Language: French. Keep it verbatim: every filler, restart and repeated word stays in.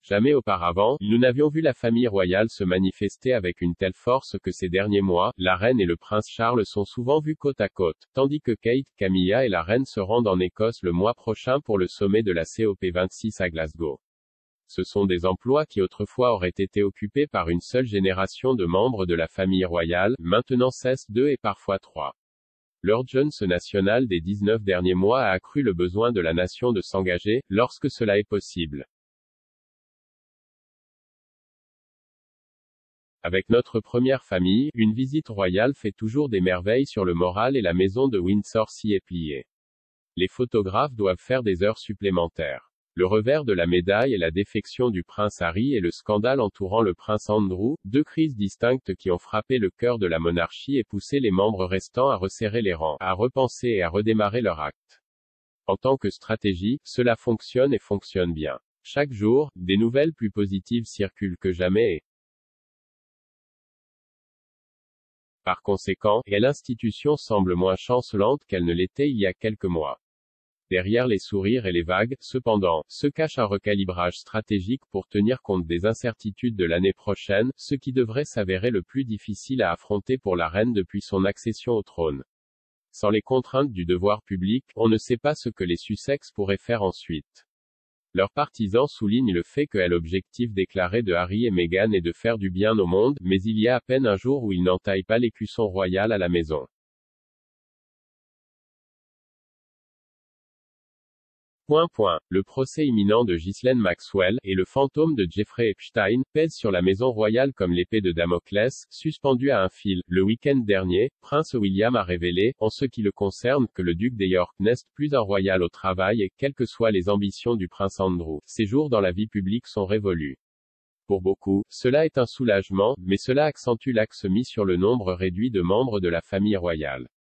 Jamais auparavant, nous n'avions vu la famille royale se manifester avec une telle force que ces derniers mois, la reine et le prince Charles sont souvent vus côte à côte, tandis que Kate, Camilla et la reine se rendent en Écosse le mois prochain pour le sommet de la C O P vingt-six à Glasgow. Ce sont des emplois qui autrefois auraient été occupés par une seule génération de membres de la famille royale, maintenant cessent deux et parfois trois. L'urgence nationale des dix-neuf derniers mois a accru le besoin de la nation de s'engager, lorsque cela est possible. Avec notre première famille, une visite royale fait toujours des merveilles sur le moral et la maison de Windsor s'y est pliée. Les photographes doivent faire des heures supplémentaires. Le revers de la médaille est la défection du prince Harry et le scandale entourant le prince Andrew, deux crises distinctes qui ont frappé le cœur de la monarchie et poussé les membres restants à resserrer les rangs, à repenser et à redémarrer leur acte. En tant que stratégie, cela fonctionne et fonctionne bien. Chaque jour, des nouvelles plus positives circulent que jamais et par conséquent, et l'institution semble moins chancelante qu'elle ne l'était il y a quelques mois. Derrière les sourires et les vagues, cependant, se cache un recalibrage stratégique pour tenir compte des incertitudes de l'année prochaine, ce qui devrait s'avérer le plus difficile à affronter pour la reine depuis son accession au trône. Sans les contraintes du devoir public, on ne sait pas ce que les Sussex pourraient faire ensuite. Leurs partisans soulignent le fait que l'objectif déclaré de Harry et Meghan est de faire du bien au monde, mais il y a à peine un jour où ils n'entaillent pas l'écusson royal à la maison. Point, point. Le procès imminent de Ghislaine Maxwell, et le fantôme de Jeffrey Epstein, pèse sur la maison royale comme l'épée de Damoclès, suspendue à un fil. Le week-end dernier, Prince William a révélé, en ce qui le concerne, que le duc de York n'est plus un royal au travail et, quelles que soient les ambitions du prince Andrew, ses jours dans la vie publique sont révolus. Pour beaucoup, cela est un soulagement, mais cela accentue l'axe mis sur le nombre réduit de membres de la famille royale.